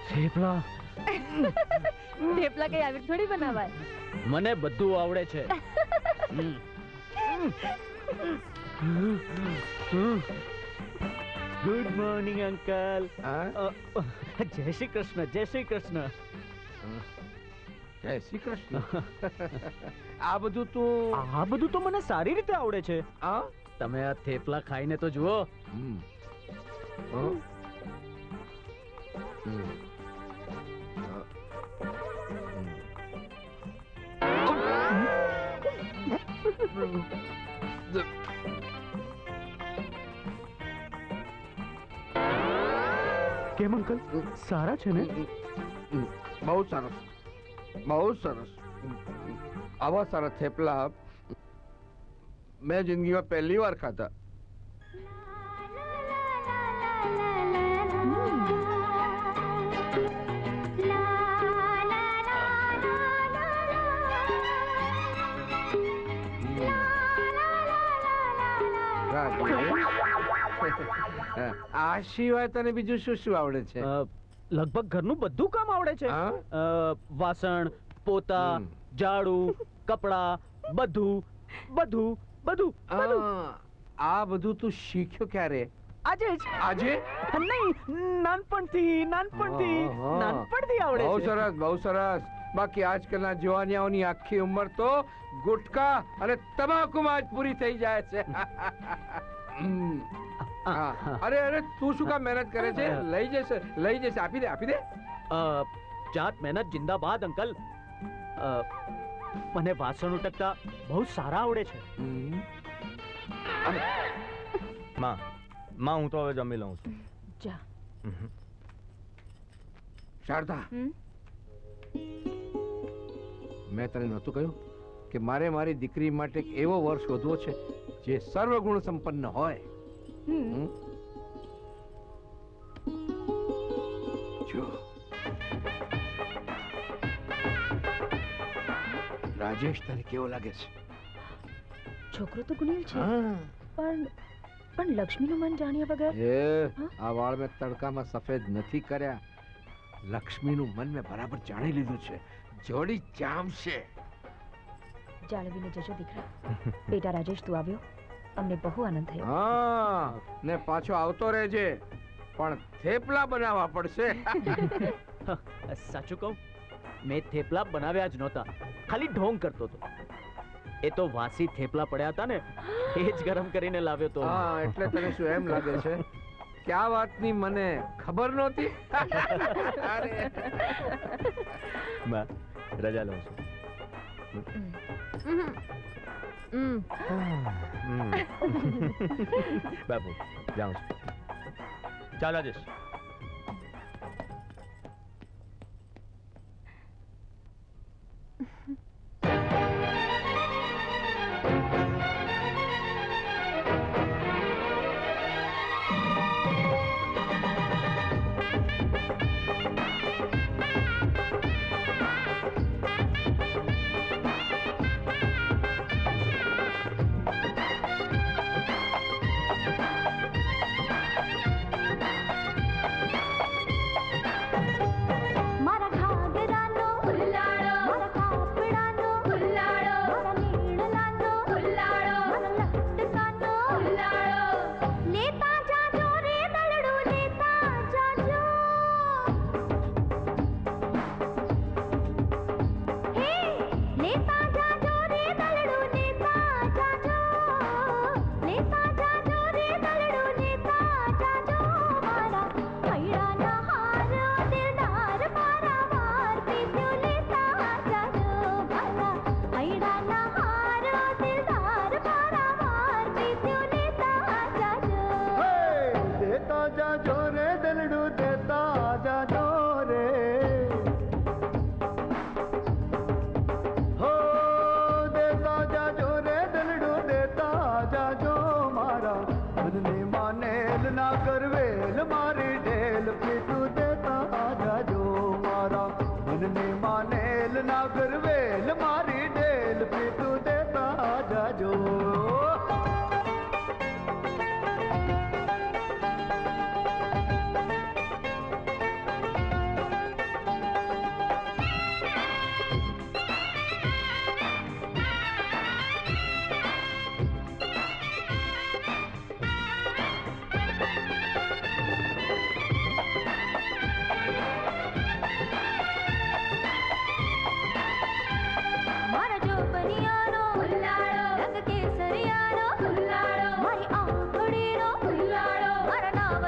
થેપલા થેપલા કઈ આવી થોડી બનાવાય. મને બધું આવડે છે. Good morning uncle. જય શ્રી કૃષ્ણ. જય શ્રી કૃષ્ણ. જય શ્રી કૃષ્ણ. આ બધું તો મને સારી રીતે આવડે છે. તમે આ થેપલા ખાઈને તો જુઓ. કેમ અંકલ, સારા છે ને? બહુ સરસ, બહુ સરસ. આવા સારા થેપલા મેં જિંદગીમાં પહેલી વાર ખાધા. આ સિવાય તને બીજું શું શું આવડે છે? લગભગ ઘરનું બધું કામ આવડે છે. વાસણ, પોતા, ઝાડુ, કપડા, બધું બધું બધું. આ બધું તું શીખ્યો ક્યારે? આજે જ. આજે નહીં, નાનપણથી આવડે. બહુ સરસ, બહુ સરસ. બાકી આજકાલના જવાનિયાઓની આખી ઉંમર તો ગુટકા અને તમાકુમાં જ પૂરી થઈ જાય છે. અરે અરે, તું શું કામ મહેનત કરે છે? લઈ જશે. આપી દે. જાત મહેનત જિંદાબાદ અંકલ. મને વાસણ ઉટકતા બહુ સારા આવડે છે. માં, હું તો હવે જમી લઉં છું. જા. શારદા, મેં તને નહોતું કહ્યું કે મારે મારી દીકરી માટે એક એવો વર શોધવો છે જે સર્વગુણ સંપન્ન હોય. જો રાજેશ તને કેવો લાગે છે? છોકરો તો ગુણેલ છે, પણ લક્ષ્મીનું મન જાણ્યા વગર. આ વાળ મેં તડકામાં સફેદ નથી કર્યા. લક્ષ્મીનું મન મેં બરાબર જાણી લીધું છે. જોડી જામશે. જાળવીને જજો દીકરા. બેટા રાજેશ, તું આવ્યો, અમને બહુ આનંદ થયો. હા, ને પાછો આવતો રહેજે, પણ થેપલા બનાવવા પડશે. સાચું કહું, મેં થેપલા બનાવ્યા જ નહોતા, ખાલી ઢોંગ કરતો હતો. એ તો વાસી થેપલા પડ્યા હતા ને, એ જ ગરમ કરીને લાવ્યો તો. હા, એટલે તને શું એમ લાગે છે કે આ વાતની મને ખબર નહોતી? માં, રજા લઉં છું. બાપુ, જાઉં છું. ચાલ રાજેશ.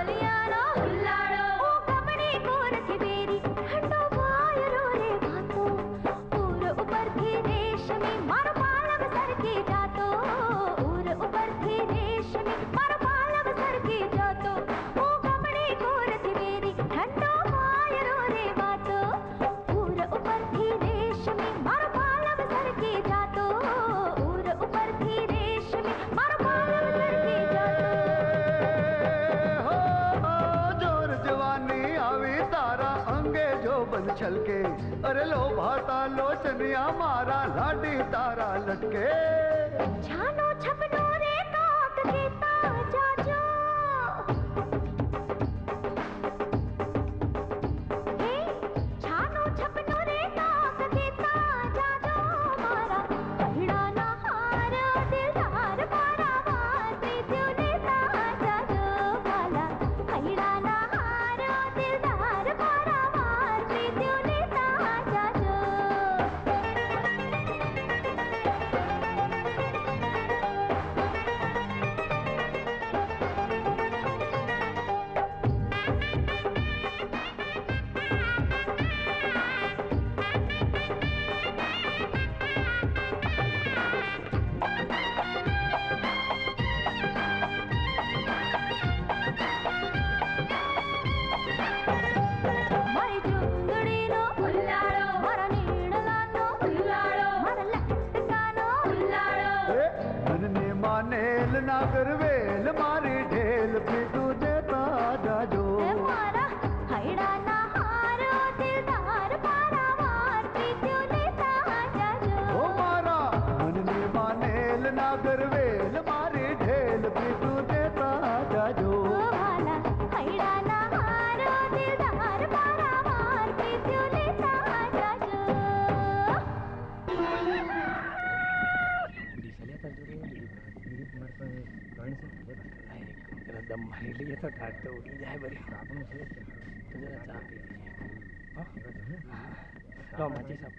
छलके अरे लो भाता लो चनिया मारा लाडी तारा लटके छानो छपनो रे काक के ताजा जो हे छानो छपनो रे काक के ताजा जो मारा पहिड़ा ना हार दिलदार मारा वासी तूने ताजा जो वाला पहिड़ा ना हार दिलदार मारा वासी तूने ताजा जो મારી ચુંદડીનો ફુલાળો મારા નીડલાનો ફુલાળો મારા લટકાનો ફુલાળો मनने मानेल नागर वेल मारी ढेल पीटू देता जाजो એ મારા હૈડાના હારો દિલદાર મારા વાર પીત્યુને તાજા જો ओ मारा मनने मानेल नागर वेल मारी ढेल पीटू देता जाजो ઓ વાલા હૈડાના હારો દિલદાર મારા વાર પીત્યુને તાજા જો दम मारी लिए तो ठाट तो उड़ी जाए बड़ी तो जरा चाह पी लो माची साहब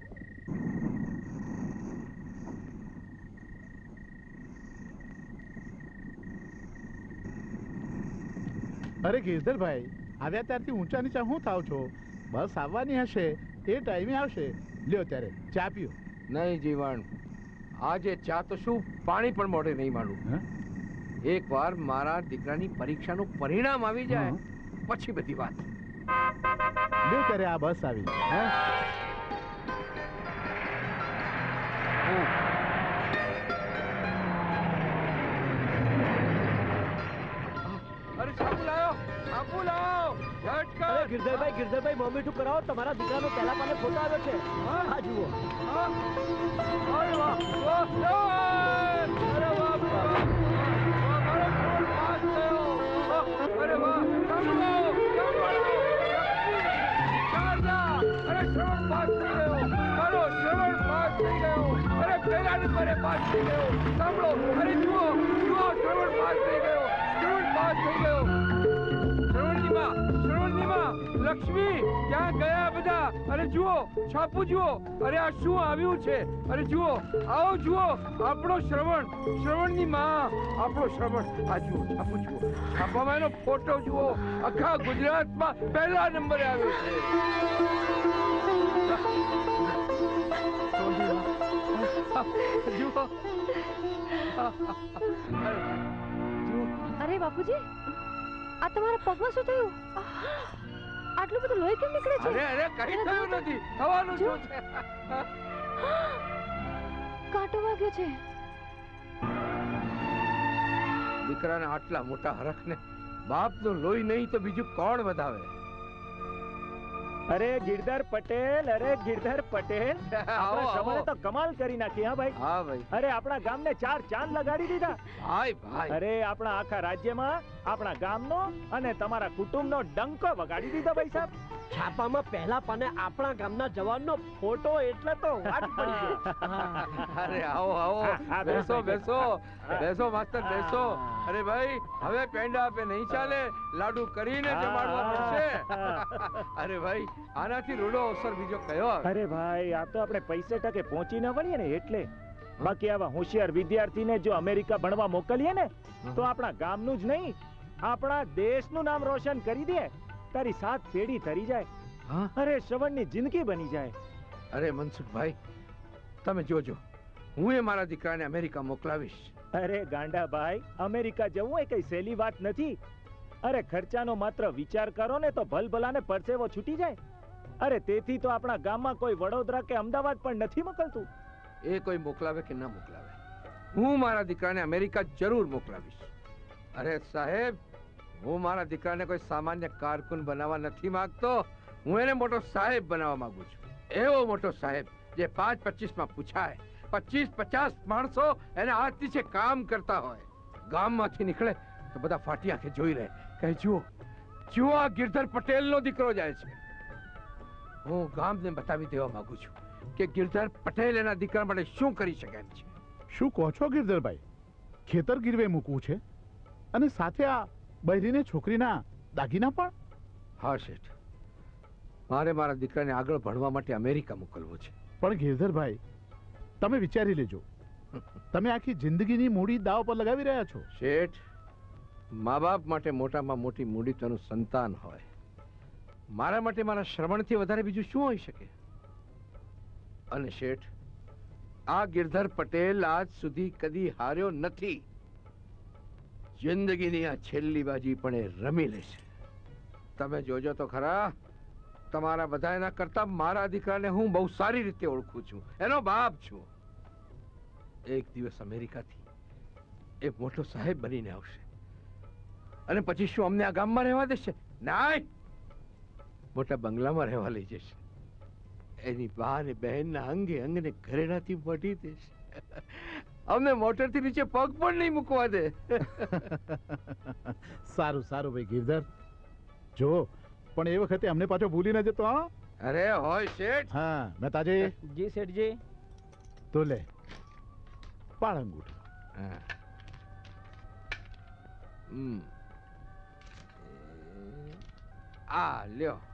અરે ગિરધરભાઈ આવ્યા ત્યારથી ઊંચા નીચા હું થાવ છો બસ આવવાની હશે એ ટાઈમે આવશે લ્યો ત્યારે ચા પીઓ નહીં જીવણ આજે ચા તો શું પાણી પણ મોઢે નહીં માનું એકવાર મારા દીકરાની પરીક્ષાનું પરિણામ આવી જાય પછી બધી વાત લ્યો ત્યારે આ બસ આવી હા અરે સાબુ લાયો સાબુ લાવો ઝટકા ગિરધરભાઈ મોં મીઠું કરાવો તમારા દીકરાનો પહેલા પાને ફોટો આવ્યો છે આ જુઓ અરે વાહ અરે વાહ મારો ફોન પાસ થયો અરે વાહ અરે શ્રવણ પાસ થઈ ગયો મારો શ્રવણ પાસ થઈ ગયો અરે પહેલા નંબરે પાસ થઈ ગયો સાંભળો અરે જુઓ જુઓ શ્રવણ પાસ થઈ ગયો શ્રવણ પાસ થઈ ગયો શ્રવણની માં લક્ષ્મી ક્યાં ગયા બધા અરે જુઓ છાપું જુઓ અરે આ શું આવ્યું છે અરે જુઓ આવો જુઓ આપણો શ્રવણની માં આપણો શ્રવણ આ જુઓ છાપું જુઓ છાપામાં એનો ફોટો જુઓ આખા ગુજરાતમાં પહેલા નંબરે આવ્યો છે જુઓ અરે બાપુજી આ તમારા પગમાં શું થયું આટલું બધું લોહી કેમ નીકળે છે અરે કઈ થયું નથી થવાનું શું છે કાંટો વાગ્યો છે દીકરાના આટલા મોટા હરખને બાપનું લોહી નહીં તો બીજું કોણ વધાવે અરે ગિરધર પટેલ આપણા શ્રવણે તો કમાલ કરી નાખી હા ભાઈ હા ભાઈ અરે આપણા ગામને 4 ચાંદ લગાડી દીધા ભાઈ અરે આપણા આખા રાજ્યમાં આપણા ગામનો અને તમારા કુટુંબનો ડંકો વગાડી દીધો ભાઈ સાહેબ છાપામાં પહેલા પાને આપણા ગામના જવાનનો ફોટો એટલે તો વાત પડી ગઈ અરે આવો બેસો માસ્તર બેસો અરે ભાઈ હવે પેંડા આપે નહીં ચાલે લાડુ કરીને જમાડવા પડશે અરે ભાઈ આનાથી રૂડો અવસર બીજો કયો અરે ભાઈ આ તો આપણે પૈસે ટકે પહોંચી ન વળીએ ને એટલે બાકી આવા હોશિયાર વિદ્યાર્થીને જો અમેરિકા ભણવા મોકલીએ ને તો આપણા ગામનું જ નહીં આપણા દેશનું નામ રોશન કરી દે, તારી 7 પેઢી તરી જાય. હા? અરે શ્રવણની જિંદગી બની જાય. અરે મનસુખભાઈ, તમે જોજો, હું એ મારા દીકરાને અમેરિકા મોકલાવીશ. અરે ગાંડા ભાઈ, અમેરિકા જવું એ કઈ સહેલી વાત નથી. અરે ખર્ચાનો માત્ર વિચાર કરો ને તો ભલભલાને પરસેવો છૂટી જાય. અરે તેથી તો આપણા ગામમાં કોઈ વડોદરા કે અમદાવાદ પણ નથી મોકલતું. એ કોઈ મોકલાવે કે ના મોકલાવે, હું મારા દીકરાને અમેરિકા જરૂર મોકલાવીશ. અરે સાહેબ, હું મારા દીકરાને કોઈ સામાન્ય કારકુન બનાવવા નથી માંગતો. હું એને મોટો સાહેબ બનાવવા માંગુ છું. એવો મોટો સાહેબ જે 5-25 માં પૂછાય, 25-50 માણસો એને હાથ નીચે કામ કરતા હોય. ગામમાંથી નીકળે તો બધા ફાટી આંખે જોઈ રહે, કહે જુઓ જુઓ, આ ગિરધર પટેલનો દીકરો જાય છે. હું ગામને બતાવી દેવા માંગુ છું કે ગિરધર પટેલ એના દીકરા માટે શું કરી શકે એમ છે. શું કહો છો ગિરધરભાઈ? ખેતર ગીરવે મૂકવું છે અને સાથે આ બહેરીને છોકરીના દાગીના પણ? હા શેઠ, મારે મારા દીકરાને આગળ ભણવા માટે અમેરિકા મોકલવો છે. પણ ગિરધરભાઈ, તમે વિચારી લેજો, તમે આખી જિંદગીની મૂડી દાવ પર લગાવી રહ્યા છો. શેઠ, મા બાપ માટે મોટામાં મોટી મૂડી તેનું સંતાન હોય. મારા માટે મારા શ્રવણથી વધારે બીજું શું હોઈ શકે? અને શેઠ, આ ગિરધર પટેલ આજ સુધી કદી હાર્યો નથી. જિંદગીની આ છેલ્લી બાજી પણ એ રમી લેશે. તમે જોજો તો ખરા, તમારા બધા એના કરતા મારા દીકરાને હું બહુ સારી રીતે ઓળખું છું, એનો બાપ છું. એક દિવસ અમેરિકાથી એ મોટો સાહેબ બનીને આવશે અને પછી શું અમને આ ગામમાં રહેવા દેશે? ના, મોટા બંગલામાં રહેવા લઈ જશે. એની બા ને બહેનના અંગે અંગને ઘરેણાથી મઢી દેશે. અમને મોટરથી નીચે પગ પણ નહીં મૂકવા દે. સારું સારું ભાઈ ગિરધર, જો પણ એ વખતે અમને પાછો ભૂલી ન જતો. હા? અરે હોય શેઠ. હા મહેતાજી. જી શેઠજી. તો લે પાળ અંગૂઠો. આ લ્યો.